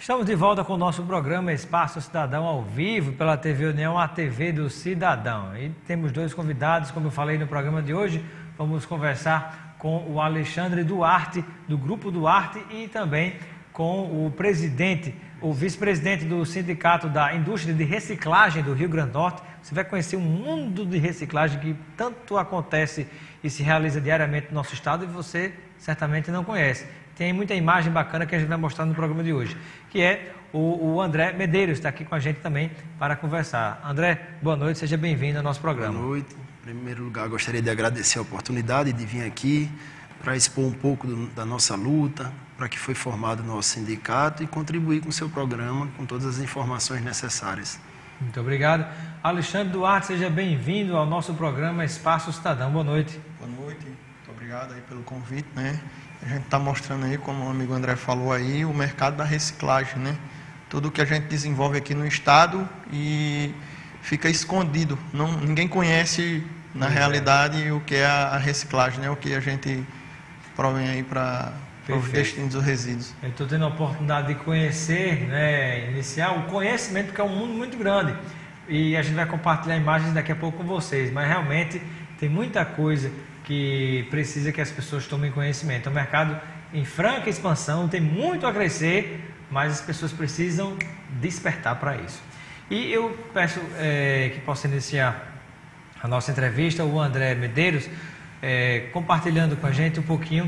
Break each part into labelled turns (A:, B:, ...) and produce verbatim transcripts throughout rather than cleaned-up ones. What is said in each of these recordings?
A: Estamos de volta com o nosso programa Espaço Cidadão ao vivo pela T V União, a T V do Cidadão. E temos dois convidados, como eu falei no programa de hoje, vamos conversar com o Alexandre Duarte, do Grupo Duarte, e também com o presidente, o vice-presidente do Sindicato da Indústria de Reciclagem do Rio Grande do Norte. Você vai conhecer um mundo de reciclagem que tanto acontece e se realiza diariamente no nosso estado e você certamente não conhece. Tem muita imagem bacana que a gente vai mostrar no programa de hoje, que é o, o André Medeiros, está aqui com a gente também para conversar. André, boa noite, seja bem-vindo ao nosso programa.
B: Boa noite. Em primeiro lugar, gostaria de agradecer a oportunidade de vir aqui para expor um pouco do, da nossa luta, para que foi formado o nosso sindicato e contribuir com o seu programa, com todas as informações necessárias.
A: Muito obrigado. Alexandre Duarte, seja bem-vindo ao nosso programa Espaço Cidadão. Boa noite.
C: Boa noite, muito obrigado aí pelo convite, né? A gente está mostrando aí, como o amigo André falou aí, o mercado da reciclagem, né? Tudo que a gente desenvolve aqui no estado e fica escondido. Não, ninguém conhece, na pois realidade, é. o que é a reciclagem, né? O que a gente provém aí para os destinos dos resíduos.
A: Eu estou tendo a oportunidade de conhecer, né, iniciar o conhecimento, porque é um mundo muito grande. E a gente vai compartilhar imagens daqui a pouco com vocês, mas realmente tem muita coisa que precisa que as pessoas tomem conhecimento. É um mercado em franca expansão, tem muito a crescer, mas as pessoas precisam despertar para isso. E eu peço é, que possa iniciar a nossa entrevista, o André Medeiros, é, compartilhando com a gente um pouquinho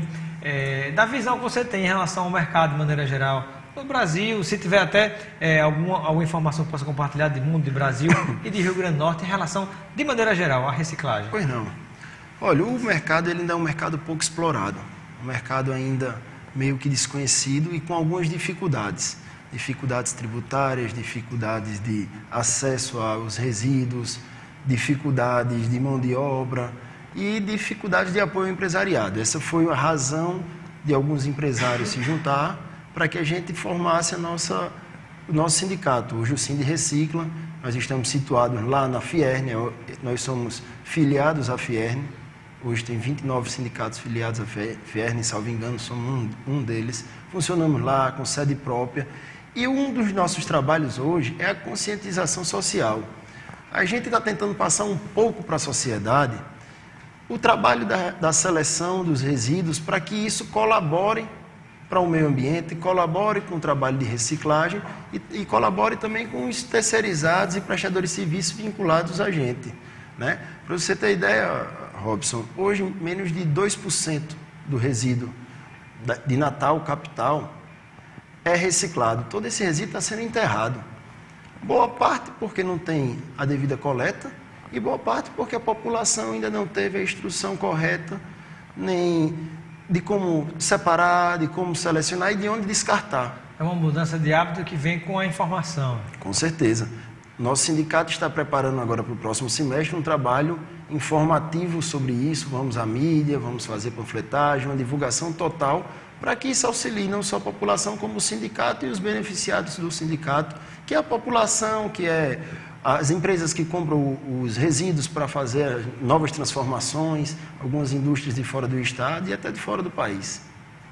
A: é, da visão que você tem em relação ao mercado de maneira geral no Brasil, se tiver até é, alguma, alguma informação que possa compartilhar de mundo, de Brasil e de Rio Grande do Norte em relação, de maneira geral, à reciclagem.
B: Pois não. Olha, o mercado ele ainda é um mercado pouco explorado, um mercado ainda meio que desconhecido e com algumas dificuldades. Dificuldades tributárias, dificuldades de acesso aos resíduos, dificuldades de mão de obra e dificuldades de apoio ao empresariado. Essa foi a razão de alguns empresários se juntar para que a gente formasse a nossa, o nosso sindicato. Hoje o Sindi Recicla, nós estamos situados lá na Fierne, nós somos filiados à Fierne. Hoje tem vinte e nove sindicatos filiados à Fierne, salvo engano, somos um, um deles. Funcionamos lá com sede própria. E um dos nossos trabalhos hoje é a conscientização social. A gente está tentando passar um pouco para a sociedade o trabalho da, da seleção dos resíduos para que isso colabore para o meio ambiente, colabore com o trabalho de reciclagem e, e colabore também com os terceirizados e prestadores de serviços vinculados a gente, né? Para você ter ideia, Robson, hoje menos de dois por cento do resíduo de Natal, capital, é reciclado. Todo esse resíduo está sendo enterrado. Boa parte porque não tem a devida coleta e boa parte porque a população ainda não teve a instrução correta, nem de como separar, de como selecionar e de onde descartar.
A: É uma mudança de hábito que vem com a informação.
B: Com certeza. Nosso sindicato está preparando agora para o próximo semestre um trabalho informativo sobre isso. Vamos à mídia, vamos fazer panfletagem, uma divulgação total para que isso auxilie não só a população, como o sindicato e os beneficiados do sindicato, que é a população, que é as empresas que compram os resíduos para fazer novas transformações, algumas indústrias de fora do estado e até de fora do país.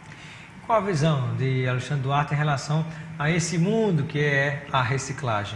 A: Qual a visão de Alexandre Duarte em relação a esse mundo que é a reciclagem?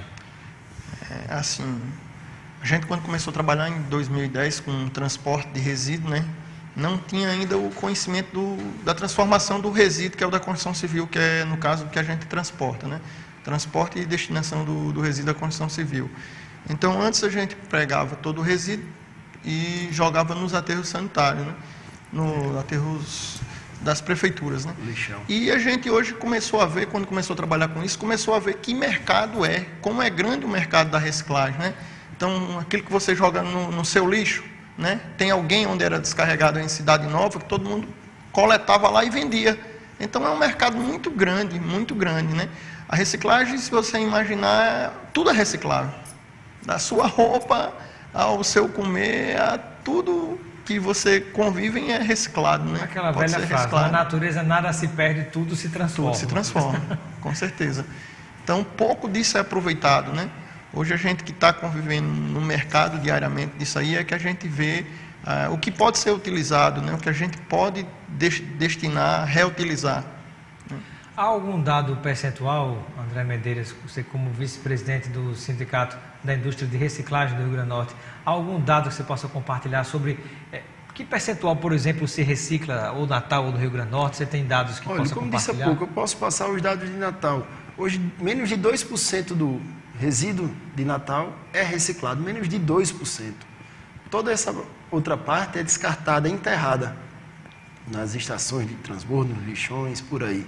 C: É, assim, a gente quando começou a trabalhar em dois mil e dez com transporte de resíduo, né, não tinha ainda o conhecimento do, da transformação do resíduo, que é o da construção civil, que é no caso que a gente transporta, né? Transporte e destinação do, do resíduo da construção civil. Então, antes a gente pegava todo o resíduo e jogava nos aterros sanitários, né? Nos aterros das prefeituras, né?
B: Lixão.
C: E a gente hoje começou a ver, quando começou a trabalhar com isso, começou a ver que mercado é, como é grande o mercado da reciclagem, né? Então, aquilo que você joga no, no seu lixo, né? Tem alguém onde era descarregado em Cidade Nova, que todo mundo coletava lá e vendia. Então, é um mercado muito grande, muito grande, né? A reciclagem, se você imaginar, tudo é reciclável. Da sua roupa ao seu comer, a tudo que você convive é reciclado, né?
A: Aquela Pode velha frase, na natureza nada se perde, tudo se transforma.
C: Tudo se transforma, com certeza. Então, pouco disso é aproveitado, né? Hoje a gente que está convivendo no mercado diariamente disso aí é que a gente vê uh, o que pode ser utilizado, né? O que a gente pode des- destinar, reutilizar.
A: Há algum dado percentual, André Medeiros, você como vice-presidente do Sindicato da Indústria de Reciclagem do Rio Grande do Norte, há algum dado que você possa compartilhar sobre é, que percentual, por exemplo, se recicla ou Natal ou do Rio Grande do Norte? Você tem dados que
B: Olha,
A: possa
B: como
A: compartilhar?
B: disse há pouco, eu posso passar os dados de Natal. Hoje, menos de dois por cento do resíduo de Natal é reciclado, menos de dois por cento. Toda essa outra parte é descartada, é enterrada nas estações de transbordo, nos lixões, por aí.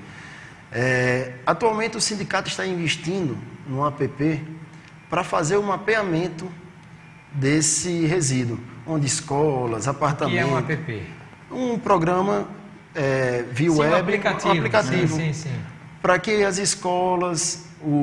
B: É, atualmente o sindicato está investindo no app para fazer o mapeamento desse resíduo, onde escolas, apartamentos...
A: O que é um app?
B: Um programa é, via
A: sim,
B: web,
A: um aplicativo,
B: um aplicativo
A: sim, sim, sim.
B: para que as escolas,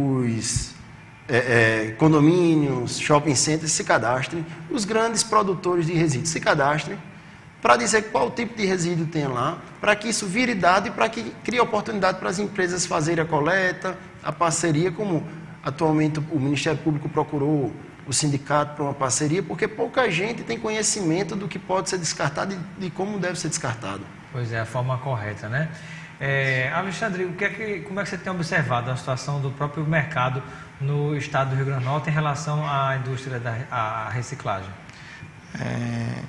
B: os é, é, condomínios, shopping centers se cadastrem, os grandes produtores de resíduos se cadastrem, para dizer qual tipo de resíduo tem lá, para que isso vire dado e para que crie oportunidade para as empresas fazerem a coleta, a parceria, como atualmente o Ministério Público procurou o sindicato para uma parceria, porque pouca gente tem conhecimento do que pode ser descartado e de como deve ser descartado.
A: Pois é, a forma correta, né? É, Alexandre, o que é que, como é que você tem observado a situação do próprio mercado no estado do Rio Grande do Norte em relação à indústria da à reciclagem?
C: É...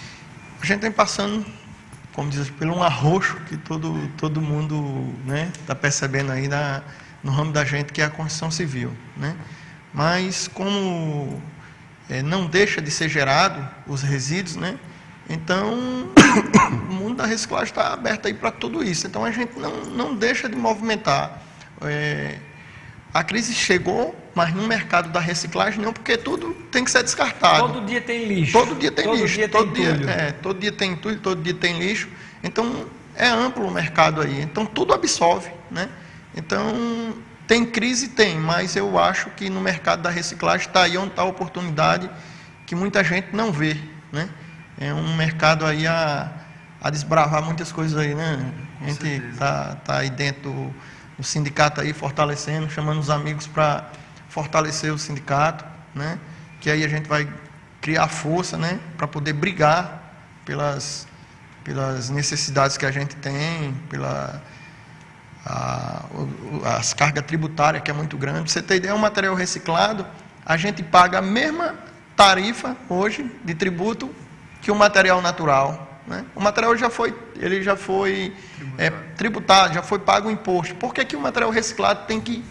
C: A gente vem passando, como diz, por um arroxo que todo, todo mundo está, né, percebendo aí na, no ramo da gente, que é a construção civil. Né? Mas como é, não deixa de ser gerado os resíduos, né? Então o mundo da reciclagem está aberto aí para tudo isso. Então a gente não, não deixa de movimentar. É, a crise chegou, mas no mercado da reciclagem não, porque tudo tem que ser descartado.
A: Todo dia tem lixo.
C: Todo dia tem
A: todo
C: lixo.
A: Dia
C: todo,
A: tem
C: dia,
A: entulho.
C: é, todo dia tem entulho, todo dia tem lixo. Então é amplo o mercado aí. Então tudo absorve, né? Então tem crise, tem, mas eu acho que no mercado da reciclagem está aí onde está a oportunidade que muita gente não vê, né? É um mercado aí a, a desbravar muitas coisas aí, né? A gente está tá aí dentro do, do sindicato aí fortalecendo, chamando os amigos para fortalecer o sindicato, né? Que aí a gente vai criar força, né? Para poder brigar pelas, pelas necessidades que a gente tem, pela a, as cargas tributárias, que é muito grande. Pra você ter ideia, um material reciclado, a gente paga a mesma tarifa hoje de tributo que o material natural, né? O material já foi, ele já foi tributado, é, tributado já foi pago o imposto. Por que que o material reciclado tem que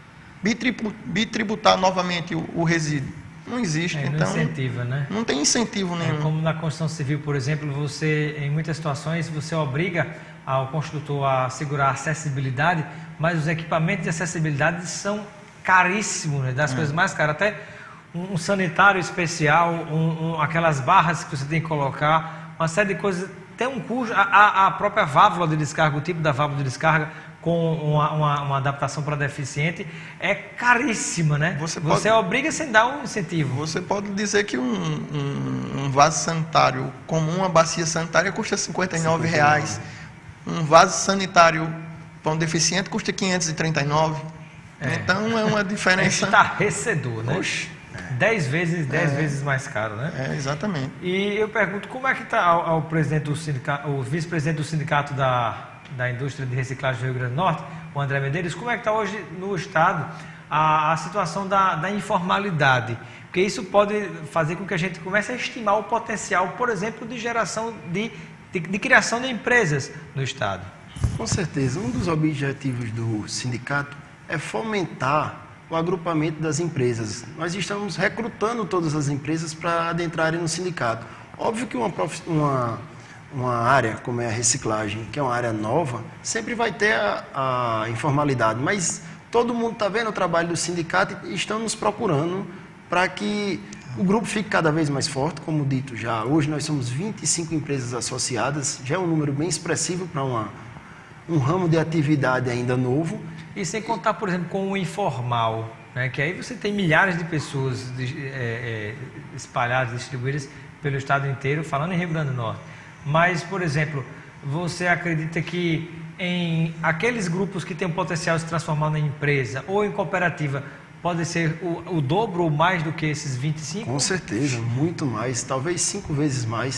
C: bitributar novamente o, o resíduo? Não existe.
A: É, não
C: então,
A: incentiva, né?
C: Não tem incentivo nenhum.
A: É como na construção civil, por exemplo, você, em muitas situações, você obriga ao construtor a assegurar a acessibilidade, mas os equipamentos de acessibilidade são caríssimos, né? Das é. coisas mais caras. Até um sanitário especial, um, um, aquelas barras que você tem que colocar, uma série de coisas. Tem um custo, a, a própria válvula de descarga, o tipo da válvula de descarga, com uma, uma, uma adaptação para deficiente, é caríssima, né? Você, pode, você obriga sem dar um incentivo.
C: Você pode dizer que um, um, um vaso sanitário comum, uma bacia sanitária, custa cinquenta e nove reais. Um vaso sanitário para um deficiente custa quinhentos e trinta e nove. É. Então é uma diferença...
A: É estarrecedor, né? Oxe. Dez vezes, dez é. vezes mais caro, né?
C: É, exatamente.
A: E eu pergunto, como é que está o presidente do sindicato, o vice-presidente do sindicato da, da indústria de reciclagem do Rio Grande do Norte, o André Medeiros, como é que está hoje no estado a, a situação da, da informalidade? Porque isso pode fazer com que a gente comece a estimar o potencial, por exemplo, de geração de, de, de criação de empresas no estado.
B: Com certeza, um dos objetivos do sindicato é fomentar o agrupamento das empresas. Nós estamos recrutando todas as empresas para adentrarem no sindicato. Óbvio que uma, uma, uma área como é a reciclagem, que é uma área nova, sempre vai ter a, a informalidade, mas todo mundo está vendo o trabalho do sindicato e estão nos procurando para que o grupo fique cada vez mais forte, como dito já. Hoje nós somos vinte e cinco empresas associadas, já é um número bem expressivo para uma, um ramo de atividade ainda novo.
A: E sem contar, por exemplo, com o informal, né? Que aí você tem milhares de pessoas é, é, espalhadas, distribuídas pelo estado inteiro, falando em Rio Grande do Norte. Mas, por exemplo, você acredita que em aqueles grupos que têm o potencial de se transformar em empresa ou em cooperativa, pode ser o, o dobro ou mais do que esses vinte e cinco?
B: Com certeza, muito mais, talvez cinco vezes mais.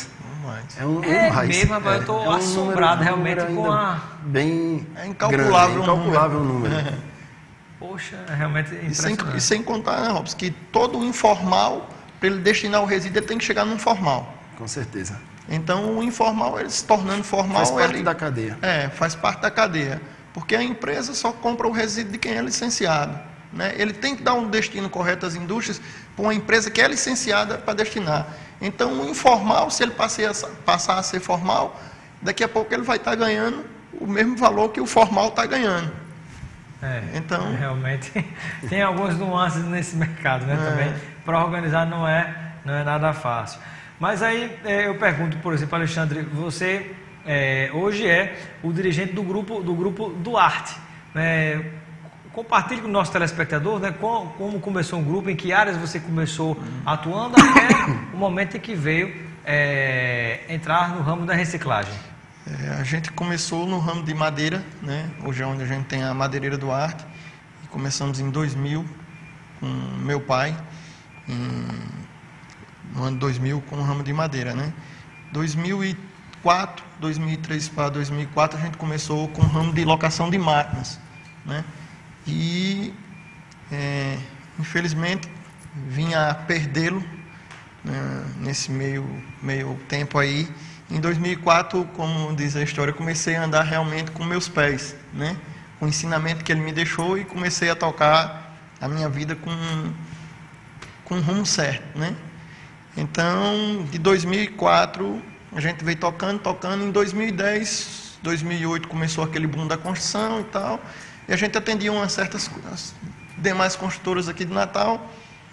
C: mais.
B: É um, um
A: É
B: mais.
A: mesmo, rapaz, eu estou
B: É um
A: assombrado
B: número- um
A: realmente
B: número
A: com
B: ainda
A: a...
B: Bem
C: É incalculável
B: grande,
C: o
B: é incalculável o número.
A: Poxa, é realmente
C: E sem,
A: impressionante.
C: e sem contar, né, Robson, que todo o informal, para ele destinar o resíduo, ele tem que chegar no formal.
B: Com certeza.
C: Então, o informal, ele se tornando formal,
B: Faz parte
C: ele,
B: da cadeia.
C: É, faz parte da cadeia. Porque a empresa só compra o resíduo de quem é licenciado. Né? Ele tem que dar um destino correto às indústrias para uma empresa que é licenciada para destinar. Então, o informal, se ele passar a, passar a ser formal, daqui a pouco ele vai estar ganhando o mesmo valor que o formal está ganhando.
A: É,
C: Então-
A: realmente tem algumas nuances nesse mercado, né?
C: É.
A: Também para organizar não é, não é nada fácil. Mas aí é, eu pergunto, por exemplo, Alexandre, você é, hoje é o dirigente do grupo do grupo Duarte, né? Compartilhe com o nosso telespectador, né, como, como começou um grupo, em que áreas você começou atuando até o momento em que veio é, entrar no ramo da reciclagem.
C: É, a gente começou no ramo de madeira, né? Hoje é onde a gente tem a Madeireira Duarte. E começamos em dois mil com meu pai, em, no ano de dois mil com o ramo de madeira, né? dois mil e quatro, dois mil e três para dois mil e quatro a gente começou com o ramo de locação de máquinas, né? E é, infelizmente vinha a perdê-lo, né, nesse meio, meio tempo aí. Em dois mil e quatro, como diz a história, eu comecei a andar realmente com meus pés, né? Com o ensinamento que ele me deixou, e comecei a tocar a minha vida com, com um rumo certo, né? Então, de dois mil e quatro, a gente veio tocando, tocando. Em dois mil e dez, dois mil e oito começou aquele boom da construção e tal, e a gente atendia umas certas as demais construtoras aqui de Natal.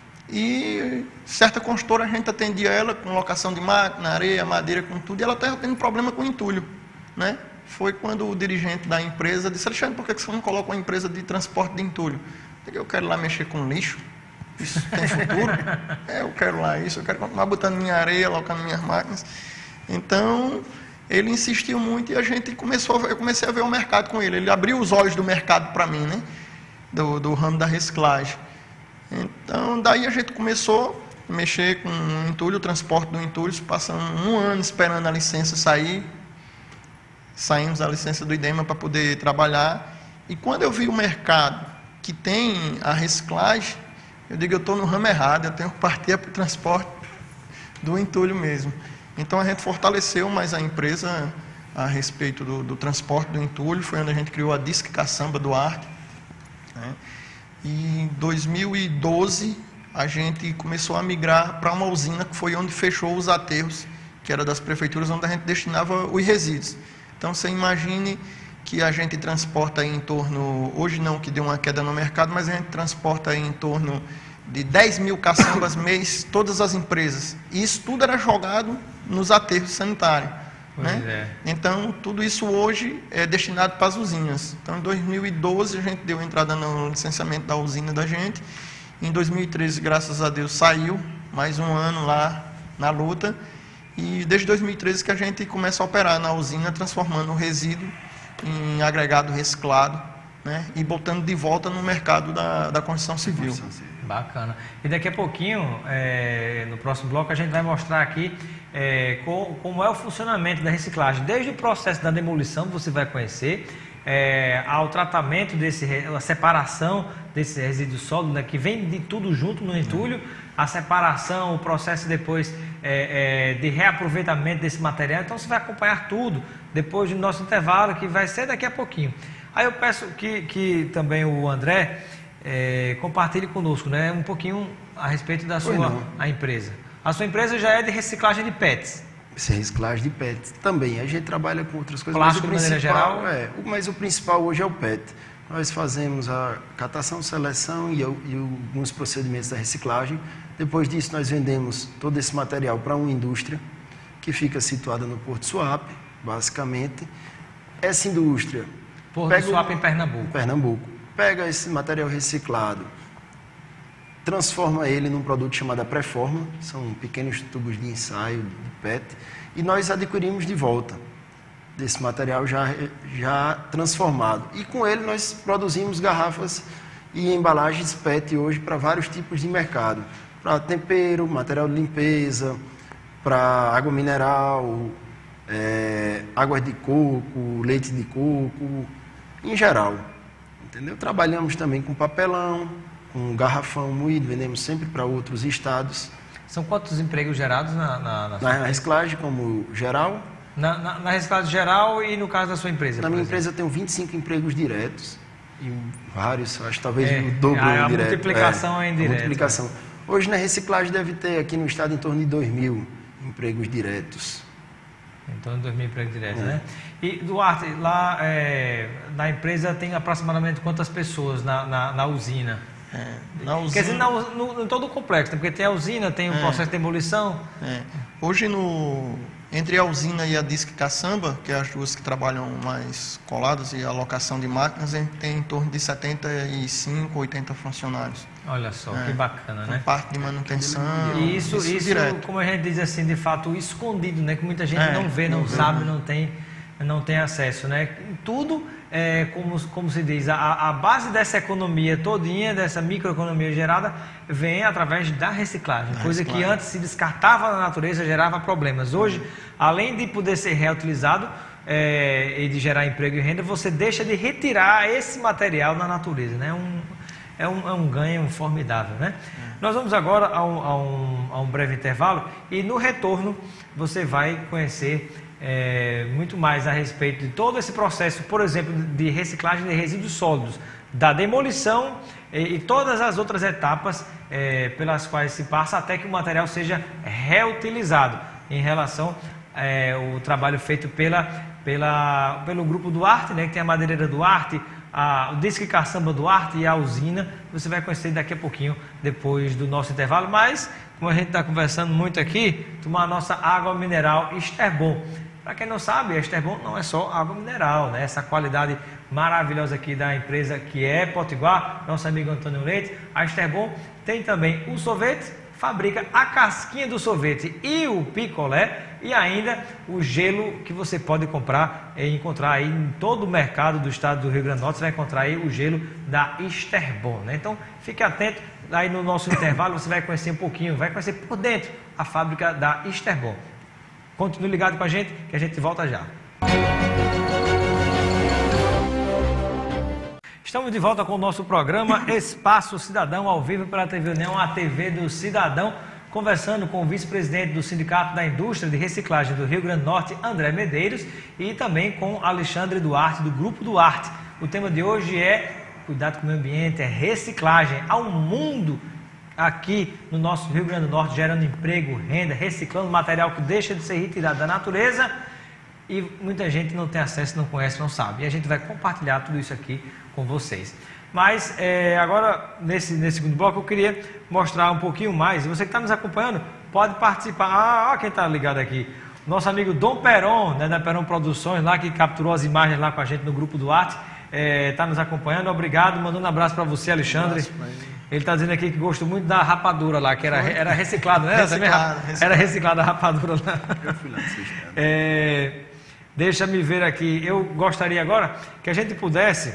C: E certa construtora, a gente atendia ela com locação de máquina, areia, madeira, com tudo, e ela estava tendo problema com entulho, né? Foi quando o dirigente da empresa disse: Alexandre, por que você não coloca uma empresa de transporte de entulho? Eu, eu quero lá mexer com lixo, isso tem futuro? É, eu quero lá isso, eu quero continuar botando minha areia, colocando minhas máquinas. Então, ele insistiu muito, e a gente começou, a ver, eu comecei a ver o mercado com ele. Ele abriu os olhos do mercado para mim, né? Do, do ramo da reciclagem. Então, daí a gente começou a mexer com o entulho, o transporte do entulho, passamos um ano esperando a licença sair. Saímos da licença do IDEMA para poder trabalhar. E quando eu vi o mercado que tem a reciclagem, eu digo, eu estou no ramo errado, eu tenho que partir para o transporte do entulho mesmo. Então, a gente fortaleceu mais a empresa a respeito do, do transporte do entulho. Foi onde a gente criou a Disque Caçamba Duarte, né? E em dois mil e doze, a gente começou a migrar para uma usina, que foi onde fechou os aterros, que era das prefeituras, onde a gente destinava os resíduos. Então, você imagine que a gente transporta em torno, hoje não, que deu uma queda no mercado, mas a gente transporta em torno de dez mil caçambas mês, todas as empresas. E isso tudo era jogado nos aterros sanitários. Né? É. Então, tudo isso hoje é destinado para as usinas. Então, em dois mil e doze, a gente deu entrada no licenciamento da usina da gente. Em dois mil e treze, graças a Deus, saiu mais um ano lá na luta. E desde dois mil e treze que a gente começa a operar na usina, transformando o resíduo em agregado reciclado, né? E botando de volta no mercado da, da construção civil.
A: Bacana. E daqui a pouquinho, é, no próximo bloco, a gente vai mostrar aqui é, co, como é o funcionamento da reciclagem. Desde o processo da demolição, você vai conhecer, é, ao tratamento, desse, a separação desse resíduo sólido, né, que vem de tudo junto no entulho, a separação, o processo depois é, é, de reaproveitamento desse material. Então, você vai acompanhar tudo depois do nosso intervalo, que vai ser daqui a pouquinho. Aí eu peço que, que também o André é, compartilhe conosco, né, um pouquinho a respeito da sua a empresa. A sua empresa já é de reciclagem de P E Ts.
B: Sim, reciclagem de P E T. Também, a gente trabalha com outras coisas.
A: Plástico
B: mas o
A: de maneira geral?
B: É, mas o principal hoje é o P E T. Nós fazemos a catação, seleção e, e alguns procedimentos da reciclagem. Depois disso, nós vendemos todo esse material para uma indústria que fica situada no Porto Suape, basicamente. Essa indústria...
A: Porto Suape, em Pernambuco.
B: Em Pernambuco. Pega esse material reciclado, transforma ele num produto chamado Preforma, são pequenos tubos de ensaio de P E T, e nós adquirimos de volta desse material já, já transformado. E com ele nós produzimos garrafas e embalagens P E T hoje para vários tipos de mercado, para tempero, material de limpeza, para água mineral, é, águas de coco, leite de coco, em geral. Entendeu? Trabalhamos também com papelão, com garrafão moído, vendemos sempre para outros estados.
A: São quantos empregos gerados na, na, na,
B: na reciclagem, como geral?
A: Na, na, na reciclagem geral e no caso da sua empresa?
B: Na minha empresa eu tenho vinte e cinco empregos diretos e vários, acho que talvez é, o dobro
A: a, a
B: direto.
A: multiplicação é, é indireta.
B: A multiplicação. Né? Hoje na reciclagem deve ter aqui no estado em torno de dois mil empregos diretos.
A: Em torno de dois mil empregos diretos, é. né? E, Duarte, lá é, na empresa tem aproximadamente quantas pessoas na, na, na usina?
C: É, na usina...
A: Quer dizer, na, no, no todo o complexo, porque tem a usina, tem o é, processo de demolição.
C: É. Hoje, no, entre a usina e a Disque Caçamba, que é as duas que trabalham mais coladas, e a locação de máquinas, a gente tem em torno de setenta e cinco, oitenta funcionários.
A: Olha só,
C: é.
A: que bacana,
C: então,
A: né?
C: Parte de manutenção.
A: E isso, isso, isso
C: direto.
A: como a gente diz assim, de fato, escondido, né? Que muita gente
C: é,
A: não vê, não,
C: não
A: sabe,
C: vê.
A: não tem, não tem acesso, né? Tudo, é, como, como se diz, a, a base dessa economia todinha, dessa microeconomia gerada, vem através da reciclagem. Da coisa reciclagem. Que antes se descartava na natureza, gerava problemas. Hoje, além de poder ser reutilizado, é, e de gerar emprego e renda, você deixa de retirar esse material na natureza, né? Um, É um, é um ganho formidável, né? É. Nós vamos agora a um, a, um, a um breve intervalo e no retorno você vai conhecer é, muito mais a respeito de todo esse processo, por exemplo, de reciclagem de resíduos sólidos, da demolição e, e todas as outras etapas é, pelas quais se passa até que o material seja reutilizado em relação é, ao trabalho feito pela, pela, pelo grupo Duarte, né, que tem a madeireira Duarte, A, o Disque Caçamba Duarte e a usina. Você vai conhecer daqui a pouquinho, depois do nosso intervalo. Mas, como a gente está conversando muito aqui, tomar a nossa água mineral Esterbon. Para quem não sabe, a Esterbon não é só água mineral, né? Essa qualidade maravilhosa aqui da empresa que é Potiguar, nosso amigo Antônio Leite. A Esterbon tem também o sorvete, fabrica a casquinha do sorvete e o picolé, e ainda o gelo que você pode comprar e encontrar aí em todo o mercado do estado do Rio Grande do Norte. Você vai encontrar aí o gelo da Esterbon, né? Então fique atento, aí no nosso intervalo você vai conhecer um pouquinho, vai conhecer por dentro a fábrica da Esterbon. Continue ligado com a gente que a gente volta já. Estamos de volta com o nosso programa Espaço Cidadão, ao vivo pela T V União, a T V do Cidadão, conversando com o vice-presidente do Sindicato da Indústria de Reciclagem do Rio Grande do Norte, André Medeiros, e também com Alexandre Duarte, do Grupo Duarte. O tema de hoje é cuidado com o meio ambiente, é reciclagem. Há um mundo aqui no nosso Rio Grande do Norte gerando emprego, renda, reciclando material que deixa de ser retirado da natureza, e muita gente não tem acesso, não conhece, não sabe. E a gente vai compartilhar tudo isso aqui com vocês. Mas é, agora, nesse, nesse segundo bloco, eu queria mostrar um pouquinho mais. E você que está nos acompanhando, pode participar. Ah, olha quem está ligado aqui. Nosso amigo Dom Peron, né, da Peron Produções, lá que capturou as imagens lá com a gente no Grupo Duarte, está é, nos acompanhando. Obrigado, mandando um abraço para você, Alexandre. Ele está dizendo aqui que gostou muito da rapadura lá, que era, era reciclado, né?
C: Reciclado, reciclado.
A: Era reciclada a rapadura lá.
B: Eu fui lá,
A: é, Deixa-me ver aqui. Eu gostaria agora que a gente pudesse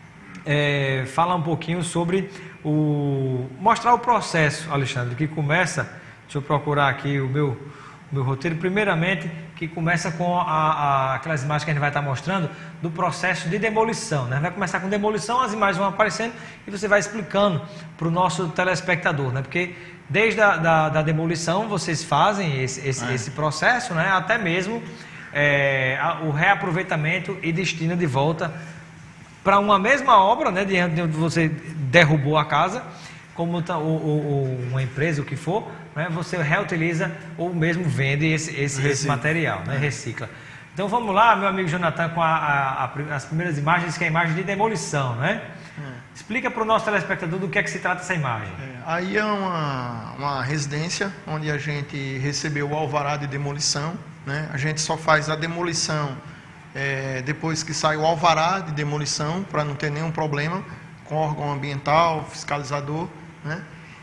A: é, falar um pouquinho sobre o... mostrar o processo, Alexandre, que começa... Deixa eu procurar aqui o meu, o meu roteiro. Primeiramente, que começa com a, a, aquelas imagens que a gente vai estar mostrando do processo de demolição, né? Vai começar com demolição, as imagens vão aparecendo e você vai explicando para o nosso telespectador, né? Porque desde a da, da demolição vocês fazem esse, esse, é. esse processo, né? Até mesmo... É, o reaproveitamento e destina de volta para uma mesma obra, né, de onde você derrubou a casa, como tá, ou, ou, ou uma empresa, o que for, né, você reutiliza ou mesmo vende esse, esse, esse material, né, recicla. Então vamos lá, meu amigo Jonathan, com a, a, a, as primeiras imagens, que é a imagem de demolição, né? É. Explica para o nosso telespectador do que é que se trata essa imagem.
C: É, aí é uma, uma residência onde a gente recebeu o alvará de demolição, né? A gente só faz a demolição é, depois que sai o alvará de demolição, para não ter nenhum problema com o órgão ambiental, fiscalizador, né?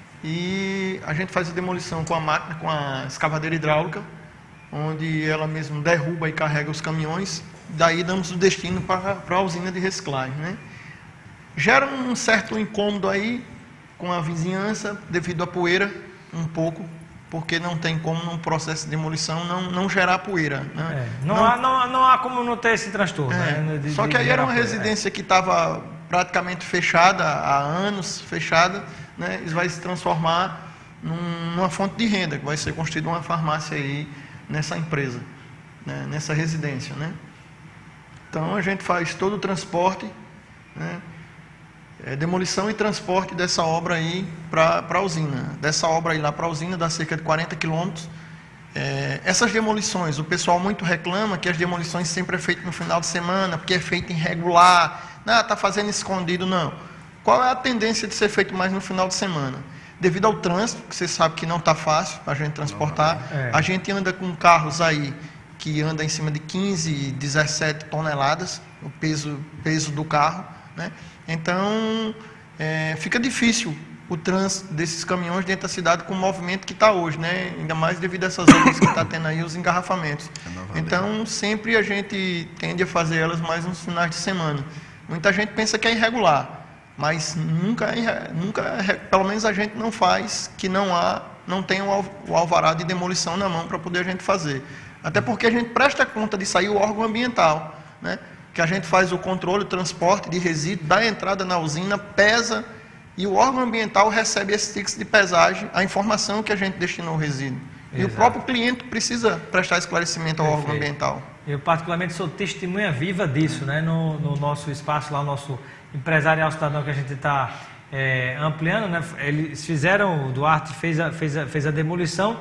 C: E a gente faz a demolição com a máquina, com a escavadeira hidráulica, onde ela mesmo derruba e carrega os caminhões, daí damos o destino para, para a usina de reciclagem, né? Gera um certo incômodo aí com a vizinhança, devido à poeira, um pouco, porque não tem como, num processo de demolição, não, não gerar poeira. Né?
A: É, não,
C: não,
A: há, não, não há como não ter esse transtorno.
C: é,
A: Né? De,
C: só
A: de
C: que aí era uma
A: poeira,
C: residência é. que estava praticamente fechada, há anos fechada, né? Isso vai se transformar num, numa fonte de renda, que vai ser construída uma farmácia aí nessa empresa, né? Nessa residência. Né? Então a gente faz todo o transporte, né? É, demolição e transporte dessa obra aí para a usina. Dessa obra aí lá para a usina dá cerca de quarenta quilômetros. É, essas demolições, o pessoal muito reclama que as demolições sempre é feitas no final de semana, porque é feito irregular, não, está fazendo escondido, não. Qual é a tendência de ser feito mais no final de semana? Devido ao trânsito, que você sabe que não está fácil para a gente transportar, é. a gente anda com carros aí que anda em cima de quinze, dezessete toneladas, o peso, peso do carro, né? Então, é, fica difícil o trânsito desses caminhões dentro da cidade com o movimento que está hoje, né? Ainda mais devido a essas obras que está tendo aí, os engarrafamentos. Então, sempre a gente tende a fazer elas mais nos finais de semana. Muita gente pensa que é irregular, mas nunca, é, nunca é, pelo menos a gente não faz, que não há, não tem o alvará de demolição na mão para poder a gente fazer. Até porque a gente presta conta disso aí o órgão ambiental, né? Que a gente faz o controle, o transporte de resíduo, da entrada na usina, pesa, e o órgão ambiental recebe esse ticket de pesagem, a informação que a gente destinou ao resíduo. Exato. E o próprio cliente precisa prestar esclarecimento ao Perfeito. órgão ambiental.
A: Eu particularmente sou testemunha viva disso, né? No, no nosso espaço lá, o nosso empresarial cidadão que a gente está é, ampliando, né? Eles fizeram, o Duarte fez a, fez a, fez a demolição.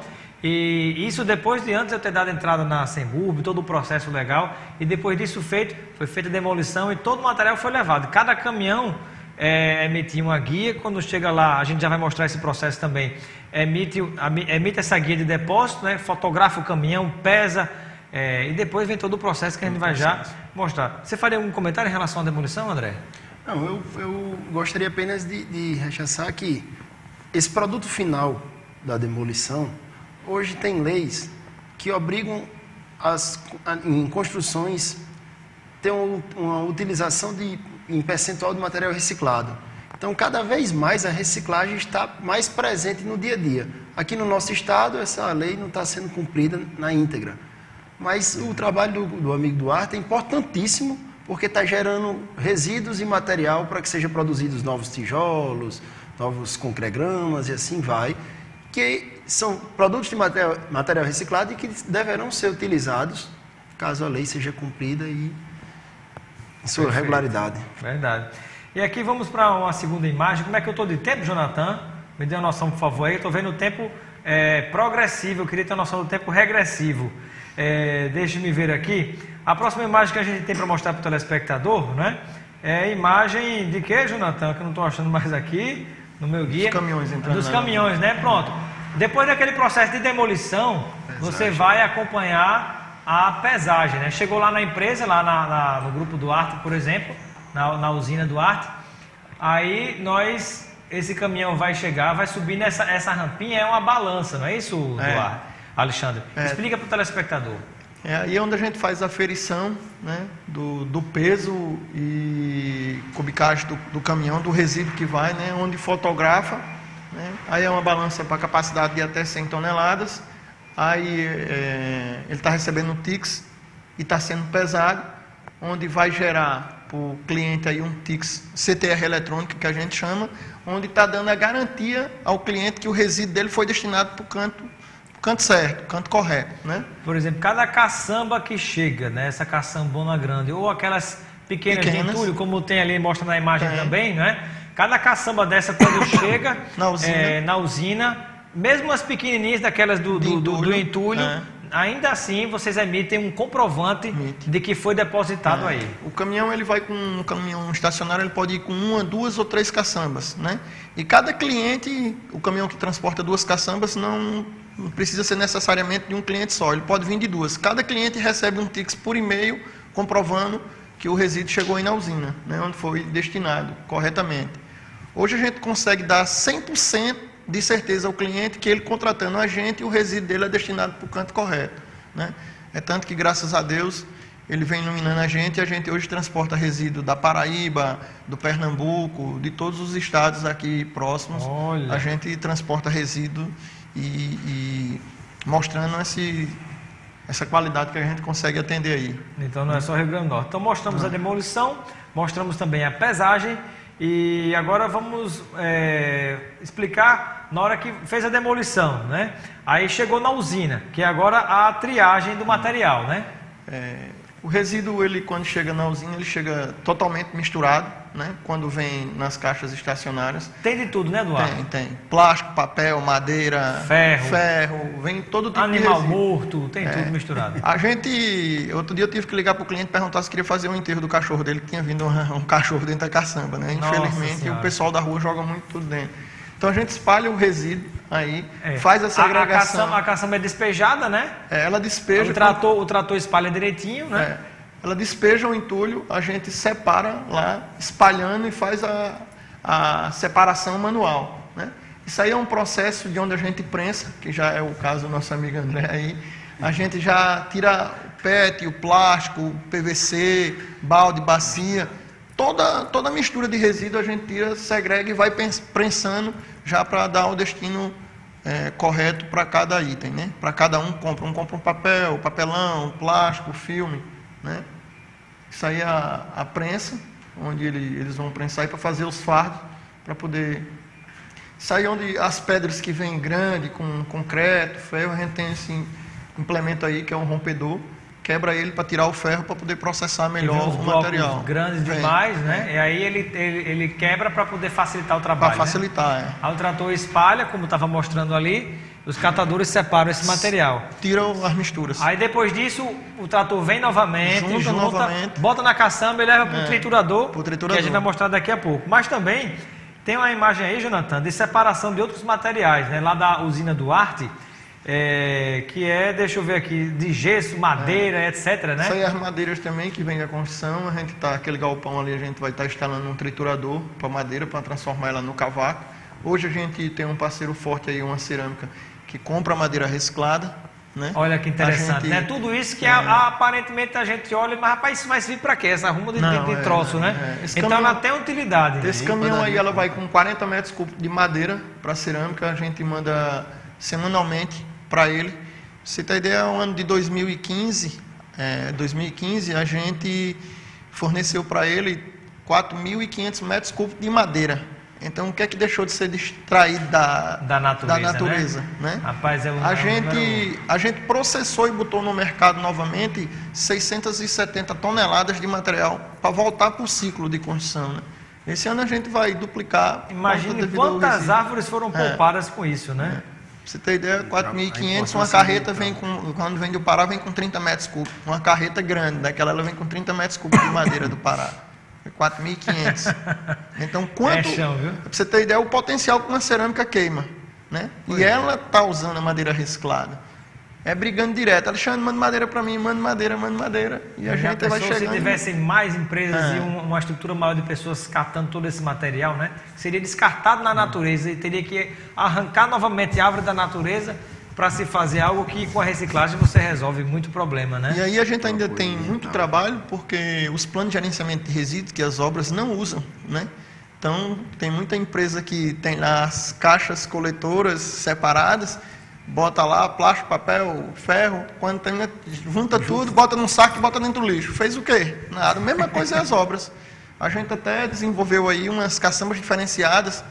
A: E isso depois de antes eu ter dado entrada na Semburb, todo o processo legal, e depois disso feito, foi feita a demolição e todo o material foi levado. Cada caminhão é, emitia uma guia, quando chega lá, a gente já vai mostrar esse processo também, emite, emite essa guia de depósito, né, fotografa o caminhão, pesa, é, e depois vem todo o processo que a gente vai já mostrar. Você faria algum comentário em relação à demolição, André?
B: Não, eu, eu gostaria apenas de, de rechaçar que esse produto final da demolição, hoje tem leis que obrigam as, em construções ter uma, uma utilização de, em percentual de material reciclado. Então, cada vez mais a reciclagem está mais presente no dia a dia. Aqui no nosso estado, essa lei não está sendo cumprida na íntegra. Mas o trabalho do, do amigo Duarte é importantíssimo, porque está gerando resíduos e material para que sejam produzidos novos tijolos, novos concregramas e assim vai, que são produtos de material, material reciclado e que deverão ser utilizados caso a lei seja cumprida e em sua Perfeito. regularidade.
A: Verdade. E aqui vamos para uma segunda imagem. Como é que eu estou de tempo, Jonathan? Me dê uma noção, por favor, aí. Eu estou vendo o tempo é, progressivo, eu queria ter uma noção do tempo regressivo. É, Deixe-me ver aqui. A próxima imagem que a gente tem para mostrar para o telespectador, né? É a imagem de que, Jonathan? Que eu não estou achando mais aqui no meu guia.
C: Dos caminhões entrando.
A: Dos caminhões, né? Pronto. Depois daquele processo de demolição, pesagem. Você vai acompanhar a pesagem, né? Chegou lá na empresa, lá na, na, no grupo Duarte, por exemplo, na, na usina Duarte. Aí nós, esse caminhão vai chegar, vai subir nessa essa rampinha, é uma balança, não é isso,
C: é.
A: Duarte? Alexandre, é. Explica para o telespectador.
C: É aí onde a gente faz a aferição, né, do, do peso e cubicagem do, do caminhão, do resíduo que vai, né, onde fotografa, né, aí é uma balança para capacidade de até cem toneladas, aí é, ele está recebendo um tics e está sendo pesado, onde vai gerar para o cliente aí um tics C T R eletrônico, que a gente chama, onde está dando a garantia ao cliente que o resíduo dele foi destinado para o canto canto certo, canto correto, né? Por
A: exemplo, cada caçamba que chega, né, essa caçambona grande, ou aquelas pequenas, pequenas. de entulho, como tem ali, mostra na imagem tem. também, né? Cada caçamba dessa, quando chega
C: na, usina.
A: É, na usina, mesmo as pequenininhas daquelas do, do, entulho, do entulho, é. ainda assim vocês emitem um comprovante Emite. de que foi depositado é. aí.
C: O caminhão, ele vai com um caminhão estacionário, ele pode ir com uma, duas ou três caçambas, né? E cada cliente, o caminhão que transporta duas caçambas, não... não precisa ser necessariamente de um cliente só, ele pode vir de duas. Cada cliente recebe um tics por e-mail comprovando que o resíduo chegou aí na usina, né, onde foi destinado corretamente. Hoje a gente consegue dar cem por cento de certeza ao cliente que ele contratando a gente, o resíduo dele é destinado para o canto correto, né? É tanto que, graças a Deus, ele vem iluminando a gente e a gente hoje transporta resíduo da Paraíba, do Pernambuco, de todos os estados aqui próximos. Olha. A gente transporta resíduo e, e mostrando esse, essa qualidade que a gente consegue atender aí.
A: Então não é só Rio Grande do Norte. Então mostramos a demolição, mostramos também a pesagem e agora vamos é, explicar na hora que fez a demolição, né? Aí chegou na usina, que é agora a triagem do material, né?
C: É, o resíduo, ele quando chega na usina, ele chega totalmente misturado, né? Quando vem nas caixas estacionárias.
A: Tem de tudo, né, Eduardo?
C: Tem, tem. Plástico, papel, madeira,
A: ferro,
C: ferro vem todo tipo
A: animal
C: de resíduo.
A: morto, tem
C: É.
A: tudo misturado.
C: A gente, outro dia eu tive que ligar para o cliente e perguntar se queria fazer um enterro do cachorro dele, que tinha vindo um, um cachorro dentro da caçamba, né?
A: Nossa
C: Infelizmente,
A: Senhora.
C: o pessoal da rua joga muito tudo dentro. Então a gente espalha o resíduo aí,
A: É.
C: faz a segregação.
A: A, a, caçamba, a caçamba é despejada, né?
C: É, ela despeja.
A: O trator, o trator espalha direitinho, né?
C: É, ela despeja o entulho, a gente separa lá, espalhando e faz a, a separação manual, né? Isso aí é um processo de onde a gente prensa, que já é o caso do nosso amigo André aí. A gente já tira o P E T, o plástico, o P V C, balde, bacia, toda, toda a mistura de resíduo a gente tira, segrega e vai prensando já para dar o destino é, correto para cada item, né? Para cada um compra, um compra um papel, papelão, plástico, filme, né? Isso aí é a, a prensa, onde ele, eles vão prensar para fazer os fardos, para poder... Isso aí é onde as pedras que vêm grande, com concreto, ferro, a gente tem esse implemento aí que é um rompedor, quebra ele para tirar o ferro para poder processar melhor
A: os
C: o
A: blocos
C: material.
A: grandes
C: Vem,
A: demais, né?
C: vem.
A: E aí ele, ele, ele quebra para poder facilitar o trabalho.
C: Para facilitar,
A: né?
C: é.
A: Aí o trator espalha, como estava mostrando ali, os catadores separam esse material.
C: Tiram as misturas.
A: Aí depois disso, o trator vem novamente,
C: Junta
A: junta,
C: novamente.
A: bota na caçamba e leva para o
C: É,
A: triturador,
C: pro triturador.
A: que a gente vai mostrar daqui a pouco. Mas também tem uma imagem aí, Jonathan, de separação de outros materiais, né? Lá da usina Duarte, é, que é, deixa eu ver aqui, de gesso, madeira,
C: É.
A: etcétera, né?
C: Isso aí as madeiras também que vem da construção, a gente tá, aquele galpão ali, a gente vai estar tá instalando um triturador para madeira, para transformar ela no cavaco. Hoje a gente tem um parceiro forte aí, uma cerâmica, que compra madeira reciclada, né?
A: Olha que interessante,
C: gente,
A: né? Tudo isso que
C: é,
A: a, aparentemente a gente olha, mas rapaz, isso vai servir para quê? Essa arruma de,
C: Não,
A: de, de
C: é,
A: troço,
C: é,
A: né?
C: é. Esse
A: Então
C: caminhão-
A: ela tem utilidade.
C: Esse
A: né?
C: caminhão aí, ela vai com quarenta metros cúbicos de madeira para cerâmica, a gente manda semanalmente para ele. Pra você ter ideia, no ano de dois mil e quinze, é, dois mil e quinze, a gente forneceu para ele quatro mil e quinhentos metros cúbicos de madeira. Então, o que é que deixou de ser extraído da,
A: Da natureza,
C: da natureza,
A: né?
C: né?
A: Rapaz, é um,
C: A
A: é um
C: gente,
A: número-
C: a gente processou e botou no mercado novamente seiscentas e setenta toneladas de material para voltar para o ciclo de construção, né? Esse ano a gente vai duplicar.
A: Imagine
C: devido ao
A: quantas
C: resíduo.
A: árvores foram
C: É.
A: poupadas com isso, né?
C: Pra você ter ideia, quatro mil e quinhentos, uma
B: importância
C: carreta
B: do
C: vem com, quando vem do Pará, vem com trinta metros cúbicos. Uma carreta grande, daquela ela vem com trinta metros cúbicos de madeira do Pará. É quatro mil e quinhentos. Então, quanto,
A: É chão, viu?
C: pra você ter ideia, o potencial que uma cerâmica queima, né? E ela tá usando a madeira reciclada. É brigando direto. Alexandre, manda madeira para mim, manda madeira, manda madeira. E a
A: Já
C: gente vai
A: pensou
C: chegando.
A: se tivessem mais empresas
C: É.
A: e uma, uma estrutura maior de pessoas catando todo esse material, né? Seria descartado na natureza e teria que arrancar novamente a árvore da natureza para se fazer algo que com a reciclagem você resolve muito problema, né?
C: E aí a gente ainda tem muito trabalho, porque os planos de gerenciamento de resíduos que as obras não usam, né? Então, tem muita empresa que tem lá as caixas coletoras separadas, bota lá plástico, papel, ferro, quando tem, junta tudo, bota num saco e bota dentro do lixo. Fez o quê? Nada. A mesma coisa é as obras. A gente até desenvolveu aí umas caçambas diferenciadas,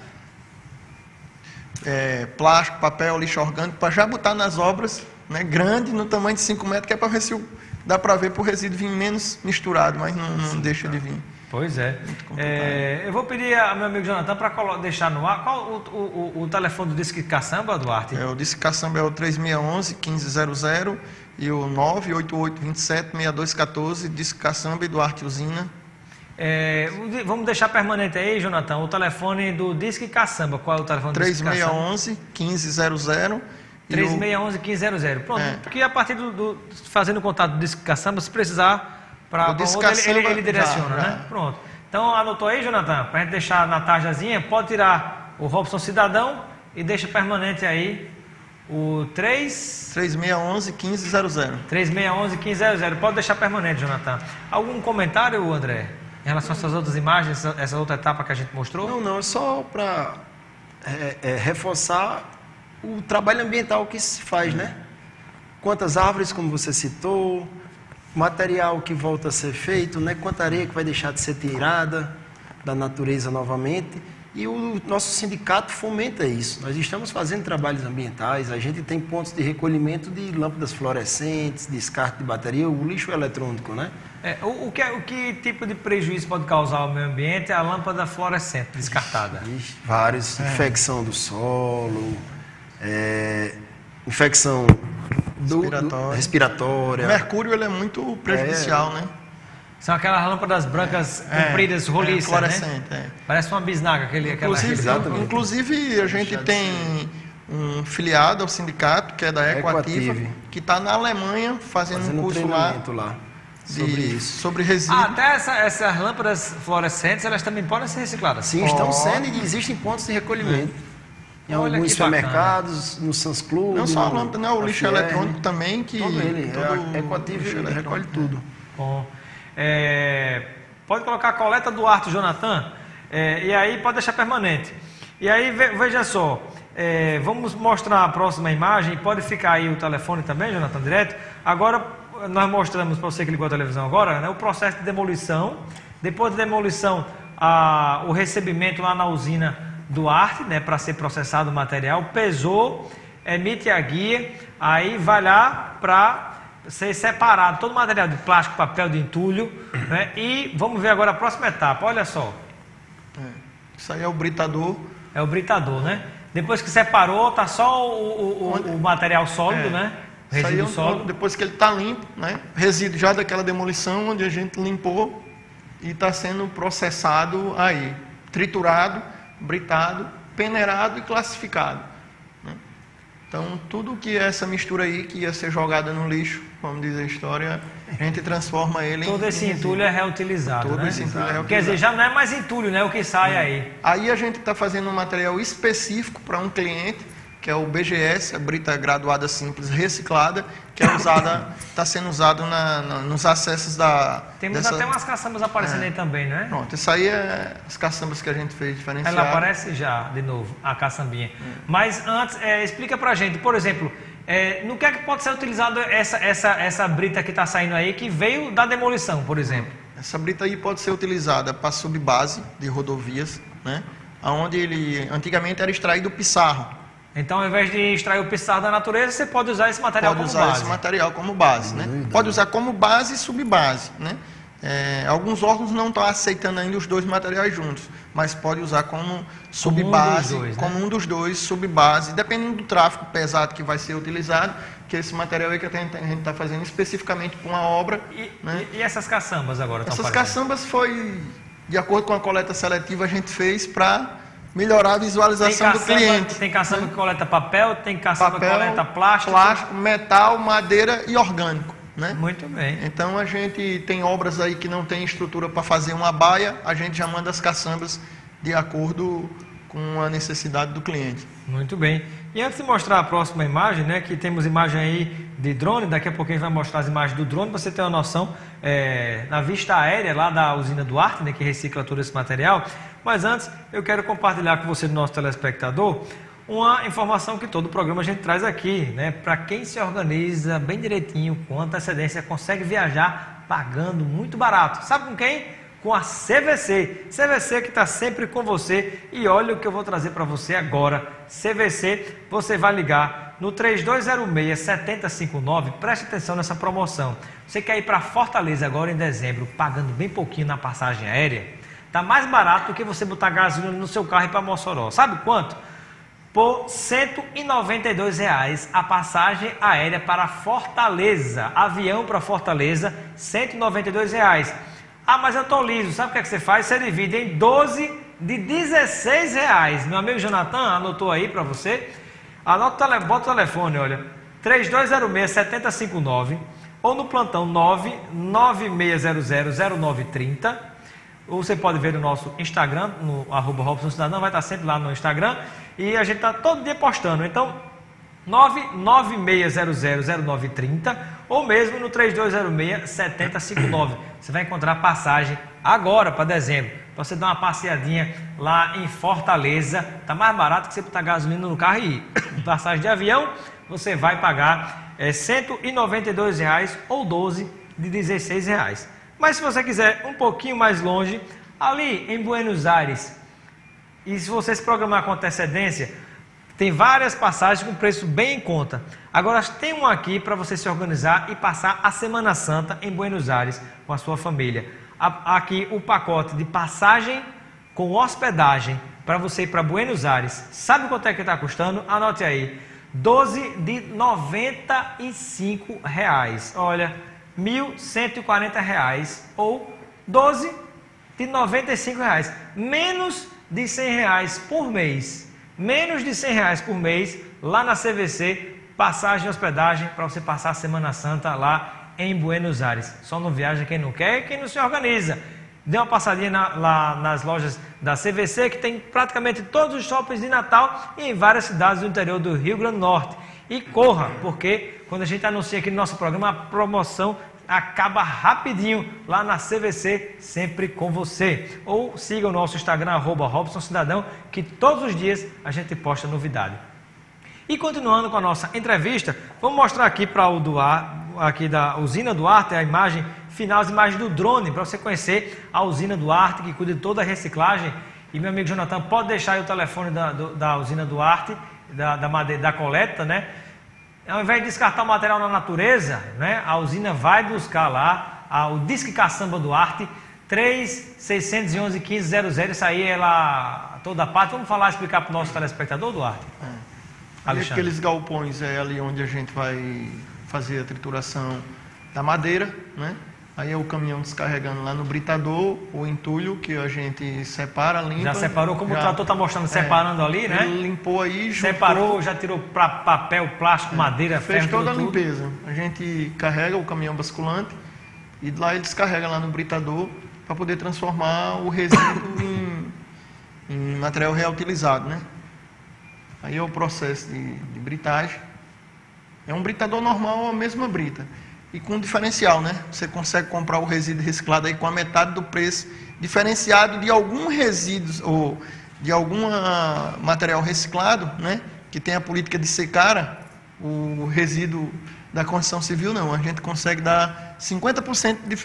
C: é, plástico, papel, lixo orgânico, para já botar nas obras, né, grande, no tamanho de cinco metros, que é para ver se o, dá para ver para o resíduo vir menos misturado, mas não, não deixa de vir.
A: Pois é.
C: complicado.
A: É, eu vou pedir ao meu amigo Jonathan para deixar no ar. Qual o, o, o, o telefone do Disque Caçamba, Duarte?
C: É, o Disque Caçamba é o três seis um um, um cinco zero zero e o nove oito oito, dois sete, seis dois um quatro, Disque Caçamba e Duarte Usina.
A: É, vamos deixar permanente aí, Jonathan, o telefone do Disque Caçamba. Qual é o telefone do
C: três
A: Disque
C: seis
A: Caçamba?
C: um um, um cinco zero zero.
A: três seis um um, um cinco zero zero. Pronto,
C: É.
A: porque a partir do, do fazendo contato do Disque Caçamba, se precisar para
C: O Disque
A: outro, ele, ele,
C: Caçamba
A: ele direciona,
C: já, já.
A: né? Pronto. Então anotou aí, Jonathan, para a gente deixar na tarjazinha, pode tirar o Robson Cidadão e deixa permanente aí o três
C: três seis um um, um cinco zero zero.
A: três seis um um, um cinco zero zero. Pode deixar permanente, Jonathan. Algum comentário, André, em relação a essas outras imagens, essa, essa outra etapa que a gente mostrou?
B: Não, não, é só para é, é, reforçar o trabalho ambiental que se faz, né? Quantas árvores, como você citou, material que volta a ser feito, né? Quanta areia que vai deixar de ser tirada da natureza novamente. E o nosso sindicato fomenta isso. Nós estamos fazendo trabalhos ambientais, a gente tem pontos de recolhimento de lâmpadas fluorescentes, descarte de bateria, o lixo eletrônico, né?
A: É, o, o, que, o que tipo de prejuízo pode causar ao meio ambiente é a lâmpada fluorescente descartada?
B: Ixi, vários. É. Infecção do solo, é, infecção do, respiratória. Do, respiratória.
C: O mercúrio ele é muito prejudicial, é. né?
A: São aquelas lâmpadas brancas é, compridas,
C: é,
A: roliças,
C: é, fluorescente,
A: né?
C: É.
A: Parece uma bisnaga. Aquele,
C: inclusive,
A: aquela...
C: inclusive, a gente tem um filiado ao sindicato, que é da Ecoativa, que está na Alemanha fazendo, fazendo um curso um lá,
B: lá
C: de,
B: sobre isso.
C: Sobre resíduos.
A: Ah, até essa, essas lâmpadas fluorescentes, elas também podem ser recicladas?
B: Sim,
A: oh.
B: estão sendo e existem pontos de recolhimento. É. Em
A: Olha
B: alguns supermercados, no Sans Club.
C: Não só a lâmpada, né? O lixo F R, eletrônico também, que
B: todo ele.
C: Todo
B: a Ecoativa recolhe tudo.
A: Bom. É, pode colocar a coleta do Arte, Jonathan, é, e aí pode deixar permanente. E aí, veja só, é, vamos mostrar a próxima imagem, pode ficar aí o telefone também, Jonathan, direto. Agora, nós mostramos para você que ligou a televisão agora, né, o processo de demolição. Depois da demolição, a, o recebimento lá na usina do Arte, né, para ser processado o material, pesou, emite a guia, aí vai lá para ser separado todo o material de plástico, papel, de entulho, né? E vamos ver agora a próxima etapa, olha só.
C: É, isso aí é o britador.
A: É o britador, né? Depois que separou, tá só o, o, o material sólido, é, né?
C: O resíduo isso aí é, sólido. Depois que ele está limpo, né? Resíduo já daquela demolição, onde a gente limpou e está sendo processado aí, triturado, britado, peneirado e classificado. Então, tudo que é essa mistura aí, que ia ser jogada no lixo, como diz a história, a gente transforma ele
A: Todo
C: em...
A: Todo esse entulho é reutilizado,
C: Todo
A: né?
C: esse entulho é reutilizado.
A: Quer dizer, já não é mais entulho, né? O que sai
C: é.
A: aí.
C: Aí a gente está fazendo um material específico para um cliente, que é o B G S, a brita graduada simples reciclada, que é usada, está sendo usado na, na, nos acessos da...
A: Temos
C: dessa...
A: até umas caçambas aparecendo é. aí também, né?
C: Pronto, isso aí é as caçambas que a gente fez diferenciadas.
A: Ela aparece já, de novo, a caçambinha. É. Mas antes, é, explica pra gente, por exemplo, é, no que é que pode ser utilizado essa, essa, essa brita que está saindo aí, que veio da demolição, por exemplo?
C: Essa brita aí pode ser utilizada para subbase de rodovias, né? Onde ele antigamente era extraído o pissarro.
A: Então, ao invés de extrair o pissarro da natureza, você pode usar esse material
C: pode
A: como
C: usar
A: base.
C: esse material como base, né? Uhum. Pode usar como base e subbase, né? É, alguns órgãos não estão aceitando ainda os dois materiais juntos, mas pode usar como subbase, como um dos dois, como né? um dos dois subbase, dependendo do tráfego pesado que vai ser utilizado, que esse material aí que a gente está fazendo especificamente para uma obra.
A: E,
C: né?
A: e, e essas caçambas agora?
C: Essas caçambas foi, de acordo com a coleta seletiva, a gente fez para melhorar a visualização caçamba, do cliente.
A: Tem caçamba que coleta papel, tem caçamba
C: papel,
A: que coleta plástico.
C: Plástico, metal, madeira e orgânico. Né?
A: Muito bem.
C: Então a gente tem obras aí que não tem estrutura para fazer uma baia, a gente já manda as caçambas de acordo com a necessidade do cliente.
A: Muito bem. E antes de mostrar a próxima imagem, né, que temos imagem aí de drone, daqui a pouco a gente vai mostrar as imagens do drone, para você ter uma noção, é, na vista aérea lá da usina do Arte, né, que recicla todo esse material. Mas antes, eu quero compartilhar com você, nosso telespectador, uma informação que todo o programa a gente traz aqui, né? Para quem se organiza bem direitinho, com antecedência, consegue viajar pagando muito barato. Sabe com quem? Com a C V C. C V C que está sempre com você. E olha o que eu vou trazer para você agora. C V C, você vai ligar no três dois zero seis, sete zero cinco nove. Preste atenção nessa promoção. Você quer ir para Fortaleza agora em dezembro, pagando bem pouquinho na passagem aérea? Está mais barato do que você botar gasolina no seu carro e ir para Mossoró. Sabe quanto? Por cento e noventa e dois reais a passagem aérea para Fortaleza. Avião para Fortaleza, cento e noventa e dois reais. Ah, mas eu estou liso. Sabe o que é que você faz? Você divide em doze de dezesseis reais. Meu amigo Jonathan anotou aí para você. Anota, bota o telefone, olha. três dois zero seis, sete zero cinco nove ou no plantão nove nove seis zero zero, zero nove três zero. Ou você pode ver no nosso Instagram, no arroba Robson Cidadão, vai estar sempre lá no Instagram. E a gente está todo dia postando. Então, nove nove seis zero zero, zero nove três zero ou mesmo no três dois zero seis, sete zero cinco nove. Você vai encontrar passagem agora para dezembro, para você dar uma passeadinha lá em Fortaleza. Tá mais barato que você botar gasolina no carro e ir. Passagem de avião, você vai pagar é, cento e noventa e dois reais ou doze de dezesseis reais. Mas se você quiser um pouquinho mais longe, ali em Buenos Aires, e se você se programar com antecedência, tem várias passagens com preço bem em conta. Agora tem um aqui para você se organizar e passar a Semana Santa em Buenos Aires com a sua família. Aqui o pacote de passagem com hospedagem para você ir para Buenos Aires. Sabe quanto é que está custando? Anote aí. doze de noventa e cinco reais. Olha, mil cento e quarenta reais ou doze de noventa e cinco reais. Menos de cem reais por mês. Menos de cem reais por mês lá na C V C, passagem e hospedagem para você passar a Semana Santa lá em Buenos Aires. Só não viaja quem não quer e quem não se organiza. Dê uma passadinha na, lá nas lojas da C V C, que tem praticamente todos os shoppings de Natal e em várias cidades do interior do Rio Grande do Norte. E corra, porque quando a gente anuncia aqui no nosso programa, a promoção acaba rapidinho lá na C V C, sempre com você. Ou siga o nosso Instagram, arroba Robson Cidadão, que todos os dias a gente posta novidade. E continuando com a nossa entrevista, vamos mostrar aqui para o Duarte, aqui da usina Duarte, a imagem final, as imagens do drone, para você conhecer a usina Duarte, que cuida de toda a reciclagem. E meu amigo Jonathan, pode deixar aí o telefone da, do, da usina Duarte, da, da, madeira, da coleta, né? Ao invés de descartar o material na natureza, né, a usina vai buscar lá a, o Disque Caçamba Duarte, três seis um um, quinze zero zero, isso aí é lá toda parte. Vamos falar, explicar para o nosso telespectador, Duarte?
C: É. Ali aqueles galpões é ali onde a gente vai fazer a trituração da madeira, né? Aí é o caminhão descarregando lá no britador, o entulho que a gente separa, limpa.
A: Já separou, como
C: já,
A: o trator está mostrando, separando
C: é,
A: ali, né?
C: Ele limpou aí, juntou,
A: separou, já tirou pra, papel, plástico, é, madeira,
C: fez
A: ferro,
C: toda a
A: tudo.
C: limpeza. A gente carrega o caminhão basculante e lá ele descarrega lá no britador para poder transformar o resíduo em, em material reutilizado, né? Aí é o processo de, de britagem. É um britador normal, a mesma brita. E com diferencial, né? Você consegue comprar o resíduo reciclado aí com a metade do preço, diferenciado de algum resíduo ou de algum material reciclado, né? Que tem a política de ser cara, o resíduo da construção civil não. A gente consegue dar cinquenta por cento de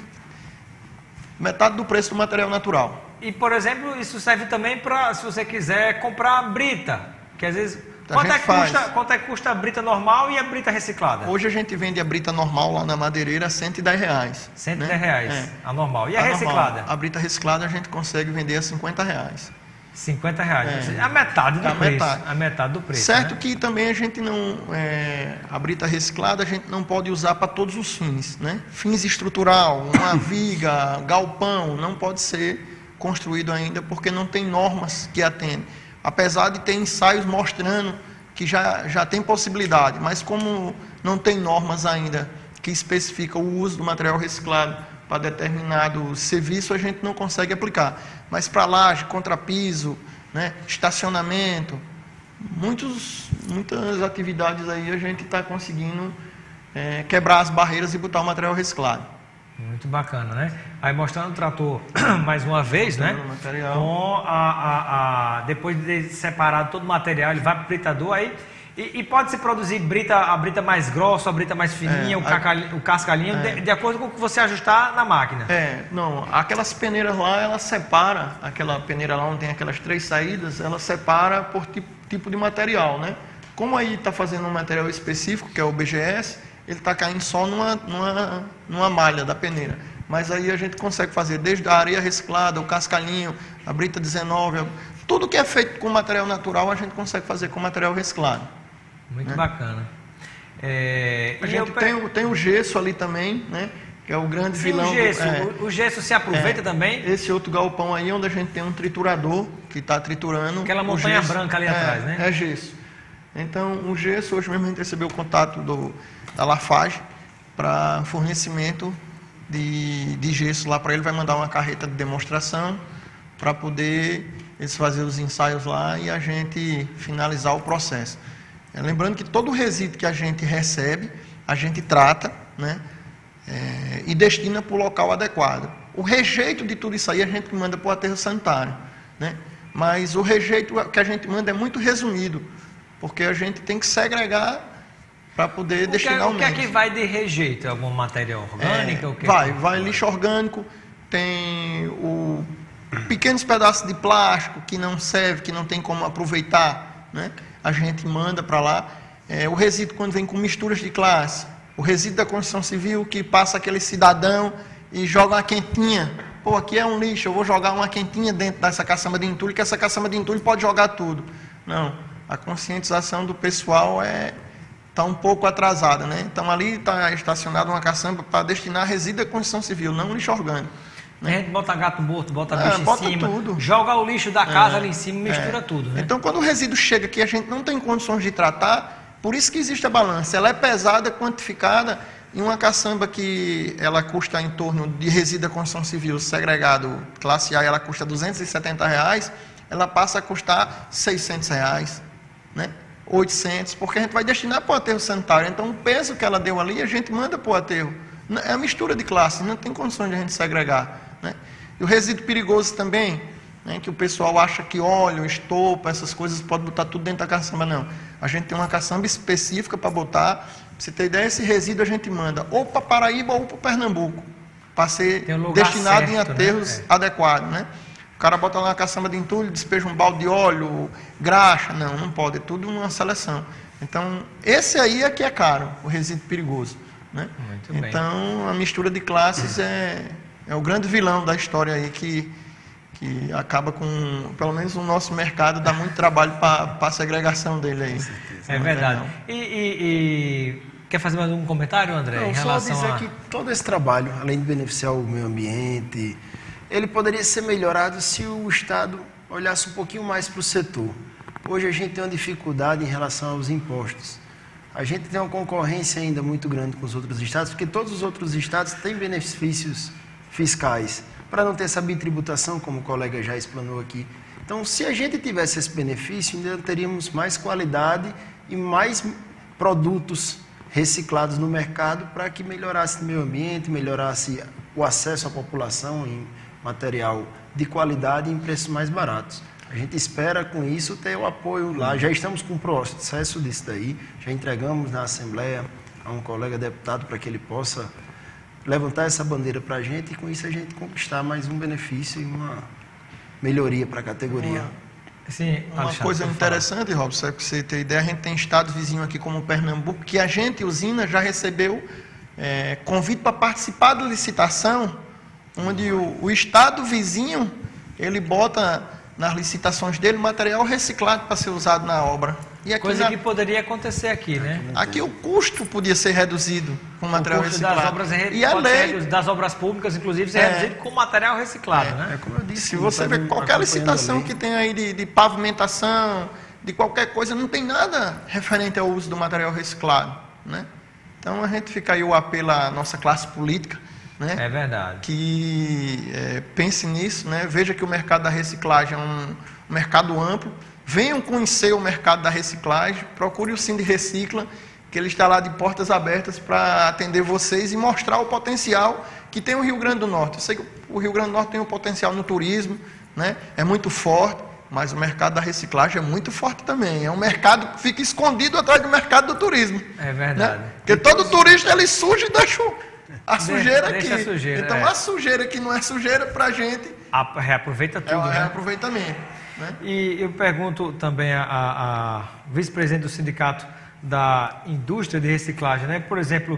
C: metade do preço do material natural.
A: E, por exemplo, isso serve também para, se você quiser comprar brita, que às vezes... Quanto é, que custa, quanto é que custa a brita normal e a brita reciclada?
C: Hoje a gente vende a brita normal lá na madeireira a cento e dez reais.
A: cento e dez reais,
C: é.
A: A normal. E a, a
C: reciclada?
A: Normal.
C: A brita reciclada a gente consegue vender a cinquenta reais.
A: cinquenta reais,
C: é.
A: a metade do
C: a
A: preço.
C: Metade.
A: A metade do preço.
C: Certo,
A: né?
C: Que também a gente não... É, a brita reciclada a gente não pode usar para todos os fins, né? Fins estrutural, uma viga, galpão, não pode ser construído ainda porque não tem normas que atendem. Apesar de ter ensaios mostrando que já, já tem possibilidade, mas como não tem normas ainda que especificam o uso do material reciclado para determinado serviço, a gente não consegue aplicar. Mas para laje, contrapiso, né, estacionamento, muitos, muitas atividades aí a gente está conseguindo é, quebrar as barreiras e botar o material reciclado.
A: Muito bacana, né? Aí mostrando o trator mais uma vez, mostrando, né?
C: Material.
A: Com a, a, a, depois de separado todo o material, ele vai para o britador aí. E, e pode-se produzir brita, a brita mais grossa, a brita mais fininha, é, o, caca, o cascalhinho, é. de, de acordo com o que você ajustar na máquina.
C: É, não, aquelas peneiras lá, ela separa, aquela peneira lá onde tem aquelas três saídas, ela separa por tipo, tipo de material, né? Como aí está fazendo um material específico, que é o B G S, ele está caindo só numa, numa, numa malha da peneira. Mas aí a gente consegue fazer desde a areia reciclada, o cascalhinho, a brita dezenove, tudo que é feito com material natural a gente consegue fazer com material reciclado.
A: Muito
C: né?
A: bacana. É,
C: a gente eu... tem, tem o gesso ali também, né? Que é o grande
A: Sim,
C: vilão.
A: O gesso,
C: do, é,
A: o, o gesso se aproveita
C: é,
A: também?
C: Esse outro galpão aí, onde a gente tem um triturador que está triturando.
A: Aquela montanha
C: gesso,
A: branca ali
C: é,
A: atrás, né?
C: É gesso. Então, o gesso, hoje mesmo a gente recebeu o contato do, da Lafarge para fornecimento de, de gesso lá para ele. Vai mandar uma carreta de demonstração para poder eles fazer os ensaios lá e a gente finalizar o processo. É, lembrando que todo o resíduo que a gente recebe, a gente trata, né, é, e destina para o local adequado. O rejeito de tudo isso aí a gente manda para o aterro sanitário, né? Mas o rejeito que a gente manda é muito resumido, porque a gente tem que segregar para poder
A: o
C: destinar
A: que,
C: o
A: O que é
C: menos.
A: que vai de rejeito? Alguma matéria orgânica?
C: É,
A: o que
C: vai,
A: é que...
C: vai lixo orgânico, tem o pequenos pedaços de plástico que não serve, que não tem como aproveitar, né? A gente manda para lá. É, o resíduo quando vem com misturas de classe, o resíduo da construção civil que passa aquele cidadão e joga uma quentinha. Pô, aqui é um lixo, eu vou jogar uma quentinha dentro dessa caçamba de entulho, que essa caçamba de entulho pode jogar tudo. Não, a conscientização do pessoal é está um pouco atrasada, né? Então ali está estacionada uma caçamba para destinar resíduo da construção civil, não lixo orgânico.
A: A gente bota gato morto, bota
C: É,
A: bicho em
C: bota
A: cima,
C: tudo.
A: joga o lixo da casa
C: É,
A: ali em cima, mistura
C: é.
A: tudo, né?
C: Então, quando o resíduo chega aqui, a gente não tem condições de tratar, por isso que existe a balança. Ela é pesada, quantificada, em uma caçamba que ela custa em torno de resíduo da construção civil segregado, classe A, ela custa duzentos e setenta reais, ela passa a custar seiscentos reais, né? oitocentos, porque a gente vai destinar para o aterro sanitário. Então, o peso que ela deu ali, a gente manda para o aterro. É a mistura de classes, não tem condições de a gente segregar, né? E o resíduo perigoso também, né, que o pessoal acha que óleo, estopa, essas coisas, pode botar tudo dentro da caçamba. Não. A gente tem uma caçamba específica para botar. Pra você ter ideia, esse resíduo a gente manda ou para Paraíba ou para Pernambuco, para ser
A: um
C: destinado
A: certo,
C: em aterros, né?
A: É.
C: adequados, né? O cara bota lá na caçamba de entulho, despeja um balde de óleo, graxa. Não, não pode, é tudo uma seleção. Então, esse aí é que é caro, o resíduo perigoso, né?
A: Muito bem.
C: Então, a mistura de classes é, é o grande vilão da história aí que, que acaba com, pelo menos no nosso mercado, dá muito trabalho para a segregação dele aí.
A: É verdade. E, e, e quer fazer mais um comentário, André?
B: Não,
A: em
B: só
A: relação
B: dizer
A: a...
B: que todo esse trabalho, além de beneficiar o meio ambiente, ele poderia ser melhorado se o Estado olhasse um pouquinho mais para o setor. Hoje a gente tem uma dificuldade em relação aos impostos. A gente tem uma concorrência ainda muito grande com os outros estados, porque todos os outros estados têm benefícios fiscais, para não ter essa bitributação, como o colega já explanou aqui. Então, se a gente tivesse esse benefício, ainda teríamos mais qualidade e mais produtos reciclados no mercado para que melhorasse o meio ambiente, melhorasse o acesso à população em material de qualidade e em preços mais baratos. A gente espera com isso ter o apoio lá. Já estamos com o processo disso daí, já entregamos na Assembleia a um colega deputado para que ele possa levantar essa bandeira para a gente e com isso a gente conquistar mais um benefício e uma melhoria para a categoria.
A: Sim,
C: Uma
A: Alexandre,
C: coisa
A: pode
C: interessante, Robson, para você ter ideia, a gente tem estados vizinhos aqui como Pernambuco, que a gente, usina, já recebeu é, convite para participar da licitação, onde o, o estado vizinho, ele bota nas licitações dele material reciclado para ser usado na obra. E aqui
A: Coisa
C: na,
A: que poderia acontecer aqui, né?
C: aqui o custo podia ser reduzido com material
A: O custo
C: reciclado.
A: das obras, re-
C: e a
A: pode ser
C: lei,
A: reduzido, das obras públicas, inclusive, ser
C: É.
A: reduzido com material reciclado, né?
B: É como eu disse,
C: se você
B: tá
C: vê qualquer
B: acompanhando
C: licitação
B: a lei.
C: que tem aí de, de pavimentação, de qualquer coisa, não tem nada referente ao uso do material reciclado, né? Então a gente fica aí o apelo à nossa classe política, né?
A: É verdade.
C: Que é, pense nisso, né? Veja que o mercado da reciclagem é um, um mercado amplo. Venham conhecer o mercado da reciclagem, procure o Sindi Recicla, que ele está lá de portas abertas para atender vocês e mostrar o potencial que tem o Rio Grande do Norte. Eu sei que o Rio Grande do Norte tem um potencial no turismo, né? É muito forte, mas o mercado da reciclagem é muito forte também. É um mercado que fica escondido atrás do mercado do turismo.
A: É verdade.
C: Né? Porque todo turista ele suja e deixa a sujeira
A: deixa
C: aqui.
A: a sujeira,
C: então
A: é.
C: a sujeira que não é sujeira para a gente
A: A- reaproveita
C: é
A: tudo,
C: um
A: né?
C: reaproveitamento. Né?
A: E eu pergunto também a, a, a vice-presidente do Sindicato da Indústria de Reciclagem, né? Por exemplo,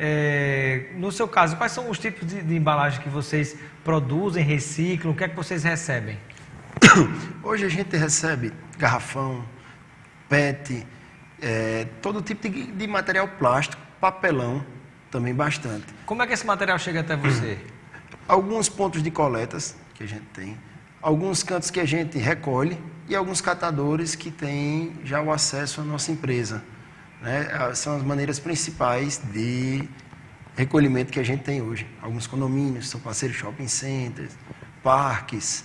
A: é, no seu caso, quais são os tipos de, de embalagem que vocês produzem, reciclam? O que é que vocês recebem?
B: Hoje a gente recebe garrafão, P E T, é, todo tipo de, de material plástico, papelão, também bastante.
A: Como é que esse material chega até você?
B: Alguns pontos de coletas que a gente tem, alguns cantos que a gente recolhe e alguns catadores que têm já o acesso à nossa empresa, né? São as maneiras principais de recolhimento que a gente tem hoje. Alguns condomínios são parceiros shopping centers, parques,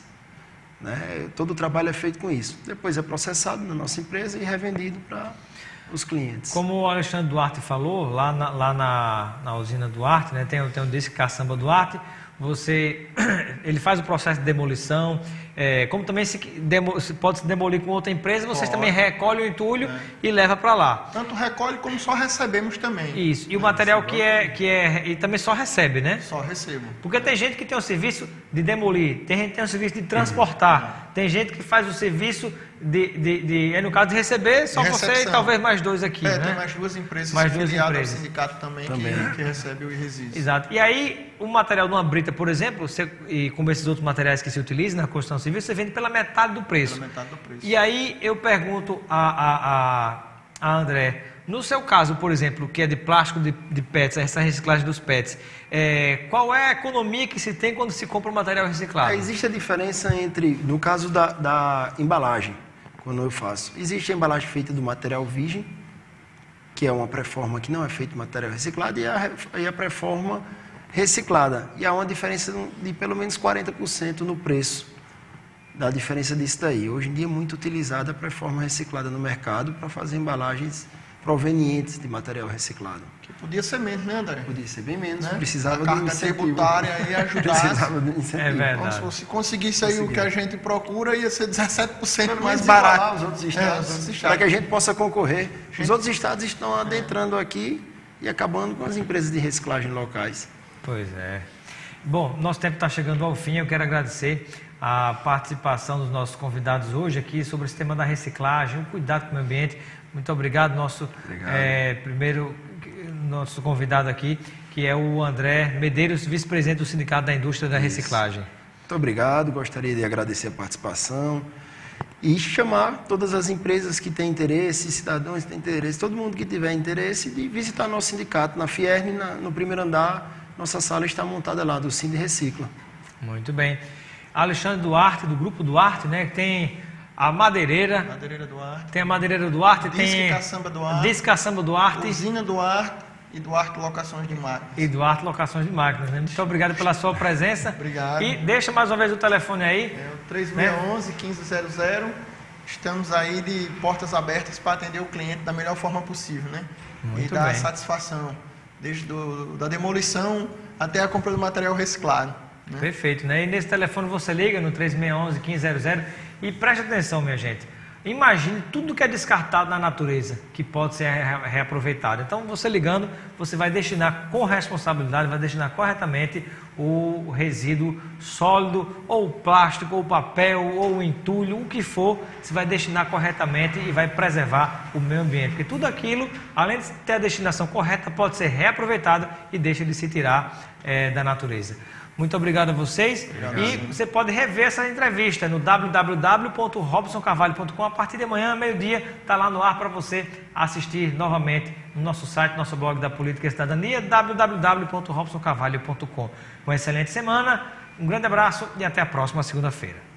B: né? Todo o trabalho é feito com isso. Depois é processado na nossa empresa e revendido para os clientes.
A: Como o Alexandre Duarte falou, lá na, lá na, na usina Duarte, né, tem, tem um desse Caçamba Duarte, você, ele faz o processo de demolição, é, como também se, demo, se pode se demolir com outra empresa, vocês
C: Pode.
A: também recolhem o entulho
C: É.
A: e levam para lá.
C: Tanto recolhe como só recebemos também.
A: Isso, e o material que é, que é, e também só recebe, né?
C: Só recebo.
A: Porque tem gente que tem o serviço de demolir, tem gente que tem o serviço de transportar, tem gente que faz o serviço de, de, de é no caso de receber, só
C: De
A: você e
C: recepção.
A: talvez mais dois aqui,
C: É,
A: né?
C: tem mais duas empresas
A: Mais duas
C: filiadas
A: empresas.
C: ao sindicato também,
B: Também.
C: Que, que recebe o resíduo.
A: Exato. E aí, o material de uma brita, por exemplo, você, e como esses outros materiais que se utilizam na construção civil, você vende pela metade do preço.
C: Pela metade do preço.
A: E aí eu pergunto a, a, a, a André, no seu caso, por exemplo, que é de plástico de, de P E Ts, essa reciclagem dos P E Ts, é, qual é a economia que se tem quando se compra um material reciclado?
B: É, existe a diferença entre, no caso da, da embalagem, quando eu faço, existe a embalagem feita do material virgem, que é uma pré-forma que não é feita de material reciclado, e a, e a pré-forma reciclada. E há uma diferença de pelo menos quarenta por cento no preço da diferença disso daí. Hoje em dia é muito utilizada a pré-forma reciclada no mercado para fazer embalagens provenientes de material reciclado.
C: Que podia ser menos, né, André?
B: Podia ser bem menos,
C: Né?
B: precisava
C: A
B: de um
C: carga
B: incentivo.
C: tributária aí ajudasse.
B: Precisava de um incentivo.
A: É verdade.
C: Então, se você conseguisse aí o que a gente procura, ia ser dezessete por cento
B: Pelo
C: mais
B: menos igualar
C: barato.
B: os outros
C: É,
B: estados,
C: os outros
B: para
C: estados.
B: que a gente possa concorrer. Os
C: Gente-
B: outros estados estão adentrando aqui e acabando com as empresas de reciclagem locais.
A: Pois é. Bom, nosso tempo está chegando ao fim. Eu quero agradecer a participação dos nossos convidados hoje aqui sobre esse tema da reciclagem, o cuidado com o meio ambiente. Muito obrigado, nosso
B: Obrigado.
A: é, primeiro nosso convidado aqui, que é o André Medeiros, vice-presidente do Sindicato da Indústria da Reciclagem.
B: Muito obrigado, gostaria de agradecer a participação e chamar todas as empresas que têm interesse, cidadãos que têm interesse, todo mundo que tiver interesse, de visitar nosso sindicato na Fierne, na, no primeiro andar. Nossa sala está montada lá, do Cine Recicla.
A: Muito bem. Alexandre Duarte, do Grupo Duarte, né, que tem a madeireira,
C: Madeireira Duarte,
A: tem a madeireira Duarte,
C: Disque
A: tem
C: Caçamba Duarte,
A: Disque Caçamba Duarte
C: Usina Duarte e Duarte Locações de Máquinas.
A: e Duarte Locações de Máquinas. Né? Muito obrigado pela sua presença.
C: Obrigado.
A: E deixa mais uma vez o telefone aí.
C: É o três seis um um, um cinco zero zero. Estamos aí de portas abertas para atender o cliente da melhor forma possível, né?
A: Muito
C: e dar
A: bem.
C: satisfação, desde do, da demolição até a compra do material reciclado. Né?
A: Perfeito, né? E nesse telefone você liga no três seis um um, um cinco zero zero e preste atenção, minha gente. Imagine tudo que é descartado na natureza, que pode ser re- reaproveitado. Então, você ligando, você vai destinar com responsabilidade, vai destinar corretamente o resíduo sólido, ou plástico, ou papel, ou entulho, o que for, você vai destinar corretamente e vai preservar o meio ambiente. Porque tudo aquilo, além de ter a destinação correta, pode ser reaproveitado e deixa de se tirar eh, da natureza. Muito obrigado a vocês. E você pode rever essa entrevista no w w w ponto robson carvalho ponto com. A partir de amanhã, meio-dia, está lá no ar para você assistir novamente no nosso site, nosso blog da Política e Cidadania, w w w ponto robson carvalho ponto com. Uma excelente semana, um grande abraço e até a próxima segunda-feira.